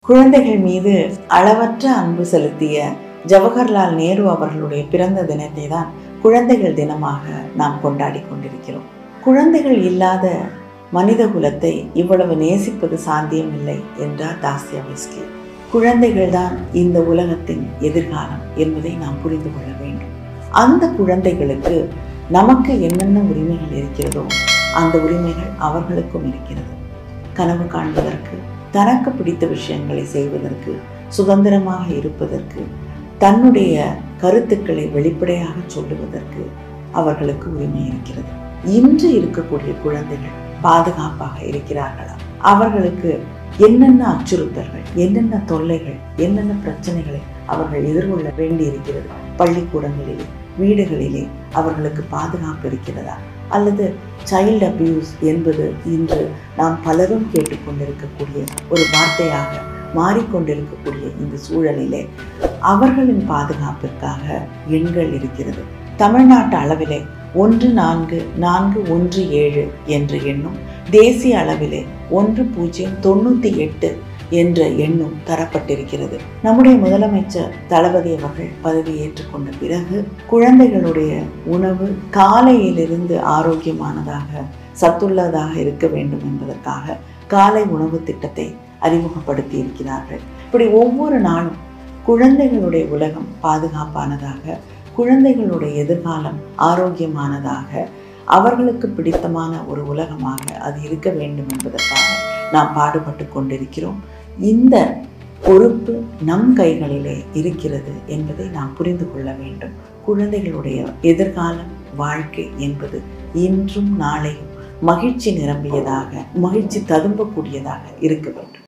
குழந்தைகள் மீது அளவற்ற அன்பு செலுத்திய ஜவஹர்லால் நேரு அவர்களுடைய பிறந்த தினத்தை தான் குழந்தைகள் தினமாக நாம் கொண்டாடி கொண்டிருக்கிறோம். குழந்தைகள் இல்லாத மனித குலத்தை இவ்வளவு நேசிப்பது சாத்தியமில்லை என்றார் தாஸ்தேவ்ஸ்கி. குழந்தைகள் தான் இந்த உலகத்தின் எதிர்காலம் என்பதை நாம் புரிந்து கொள்ள வேண்டும். அந்த குழந்தைகளுக்கு நமக்கு என்னென்ன உரிமைகள் இருக்கிறதோ அந்த உரிமைகள் அவர்களுக்கும் இருக்கிறது. கனவு காண்பதற்கு, தனக்கு பிடித்த விஷயங்களை செய்வதற்கு, சுதந்திரமாக இருப்பதற்கு, தன்னுடைய கருத்துக்களை வெளிப்படையாக சொல்லுவதற்கு அவர்களுக்கு உரிமை இருக்கிறது. இன்று இருக்கக்கூடிய குழந்தைகள் பாதுகாப்பாக இருக்கிறார்களா? அவர்களுக்கு என்னென்ன அச்சுறுத்தல்கள், என்னென்ன தொல்லைகள், என்னென்ன பிரச்சனைகளை அவர்கள் எதிர்கொள்ள வேண்டி இருக்கிறது? பள்ளிக்கூடங்களிலே, வீடுகளிலே அவர்களுக்கு பாதுகாப்பு இருக்கிறதா? அல்லது சைல்டு அபியூஸ் என்பது இன்று நாம் பலரும் கேட்டுக்கொண்டிருக்கக்கூடிய ஒரு வார்த்தையாக மாறிக்கொண்டிருக்கக்கூடிய இந்த சூழலிலே அவர்களின் பாதுகாப்பிற்காக எண்கள் இருக்கிறது. தமிழ்நாட்டு அளவிலே 14417 என்ற எண்ணும், தேசிய அளவிலே 1098 என்ற எண்ணும் தரப்பட்டிருக்கிறது. நம்முடைய முதலமைச்சர் தளபதி அவர்கள் பதவி ஏற்றுக்கொண்ட பிறகு குழந்தைகளுடைய உணவு காலையிலிருந்து ஆரோக்கியமானதாக, சத்துள்ளதாக இருக்க வேண்டும் என்பதற்காக காலை உணவு திட்டத்தை அறிமுகப்படுத்தி இருக்கிறார்கள். இப்படி ஒவ்வொரு நாளும் குழந்தைகளுடைய உலகம் பாதுகாப்பானதாக, குழந்தைகளுடைய எதிர்காலம் ஆரோக்கியமானதாக, அவர்களுக்கு பிடித்தமான ஒரு உலகமாக அது இருக்க வேண்டும் என்பதற்காக நாம் பாடுபட்டு கொண்டிருக்கிறோம். இந்த பொறுப்பு நம் கைகளிலே இருக்கிறது என்பதை நாம் புரிந்து கொள்ள வேண்டும். குழந்தைகளுடைய எதிர்காலம், வாழ்க்கை என்பது இன்றும் நாளையும் மகிழ்ச்சி நிரம்பியதாக, மகிழ்ச்சி ததும்பக்கூடியதாக இருக்க வேண்டும்.